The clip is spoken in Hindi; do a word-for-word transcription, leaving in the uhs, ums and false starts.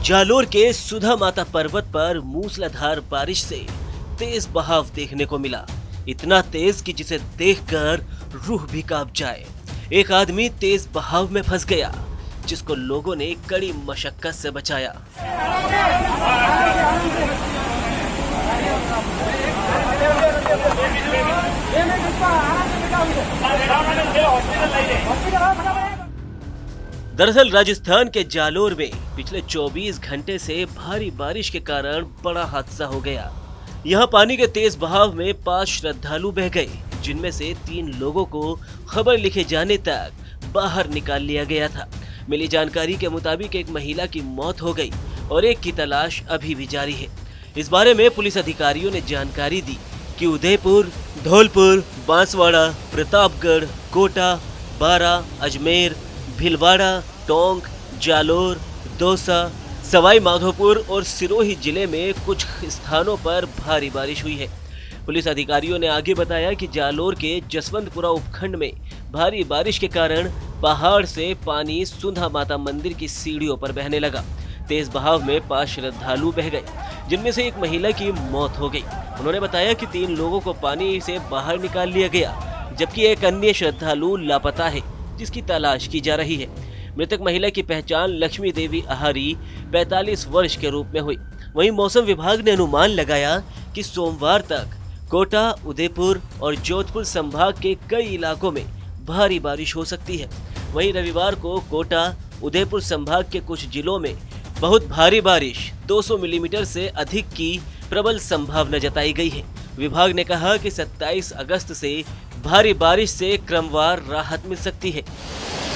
जालोर के सुधा माता पर्वत पर मूसलाधार बारिश से तेज बहाव देखने को मिला। इतना तेज कि जिसे देखकर रूह भी कांप जाए। एक आदमी तेज बहाव में फंस गया, जिसको लोगों ने कड़ी मशक्कत से बचाया। दरअसल राजस्थान के जालोर में पिछले चौबीस घंटे से भारी बारिश के कारण बड़ा हादसा हो गया। यहां पानी के तेज बहाव में पांच श्रद्धालु बह गए, जिनमें से तीन लोगों को खबर लिखे जाने तक बाहर निकाल लिया गया था। मिली जानकारी के मुताबिक एक महिला की मौत हो गई और एक की तलाश अभी भी जारी है। इस बारे में पुलिस अधिकारियों ने जानकारी दी कि उदयपुर, धौलपुर, बांसवाड़ा, प्रतापगढ़, कोटा, बारा, अजमेर, भीलवाड़ा, टोंक, जालोर, दौसा, सवाई माधोपुर और सिरोही जिले में कुछ स्थानों पर भारी बारिश हुई है। पुलिस अधिकारियों ने आगे बताया कि जालोर के जसवंतपुरा उपखंड में भारी बारिश के कारण पहाड़ से पानी सुधा माता मंदिर की सीढ़ियों पर बहने लगा। तेज बहाव में पांच श्रद्धालु बह गए, जिनमें से एक महिला की मौत हो गई। उन्होंने बताया कि तीन लोगों को पानी से बाहर निकाल लिया गया, जबकि एक अन्य श्रद्धालु लापता है, जिसकी तलाश की जा रही है। मृतक महिला की पहचान लक्ष्मी देवी आहारी पैंतालीस वर्ष के रूप में हुई। वहीं मौसम विभाग ने अनुमान लगाया कि सोमवार तक कोटा, उदयपुर और जोधपुर संभाग के कई इलाकों में भारी बारिश हो सकती है। वहीं रविवार को कोटा, उदयपुर संभाग के कुछ जिलों में बहुत भारी बारिश दो सौ मिलीमीटर से अधिक की प्रबल संभावना जताई गई है। विभाग ने कहा कि सत्ताईस अगस्त से भारी बारिश से क्रमवार राहत मिल सकती है।